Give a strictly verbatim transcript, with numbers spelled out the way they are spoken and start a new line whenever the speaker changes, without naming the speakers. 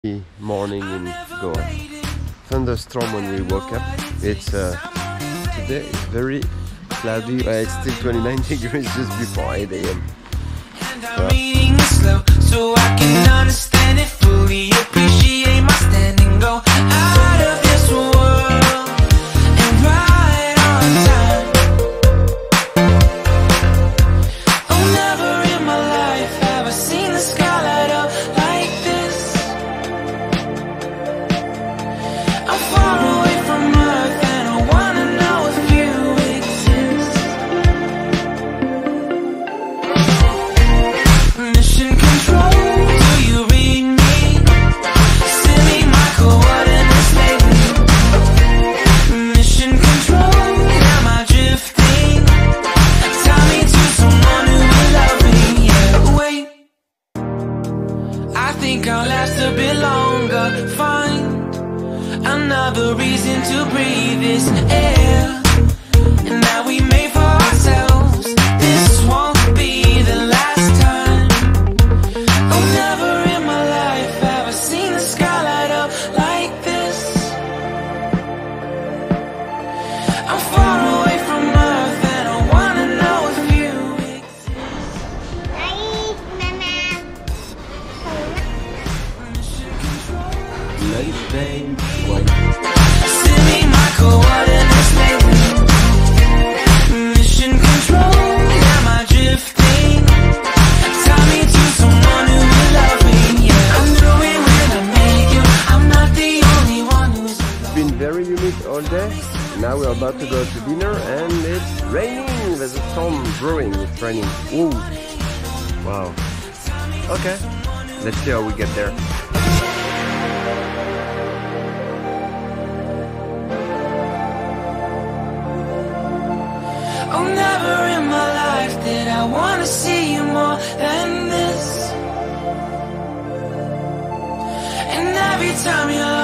Morning in Goa. Thunderstorm when we woke up. It's uh, today it's very cloudy. Uh, it's still twenty-nine degrees just before eight A M So. So I can understand it fully, appreciate my standing, go out of this world and right on time. Oh, never in my life have I seen the sky light up like this. I'm far away from Earth and I wanna know if you exist. Mission control, do you read me? Send me my coordinates lately. Mission control, am I drifting? Tie me to someone who will love me. Yeah, wait, I think I'll last a bit longer. Find another reason to breathe this air, and that we made for ourselves. This won't be the last time. Oh, never in my life have I seen the sky light up like this. I'm far away from Earth and I wanna know if you exist. Send me my coordinates lately. Mission control, am I drifting? Tie me to someone who will love me. Yeah, I knew it when I met you. I'm not the only one who's. It's been very humid all day. Now we're about to go to dinner and it's raining. There's a storm brewing. It's raining. Ooh. Wow. Okay. Let's see how we get there. Oh, never in my life did I want to see you more than this. And every time you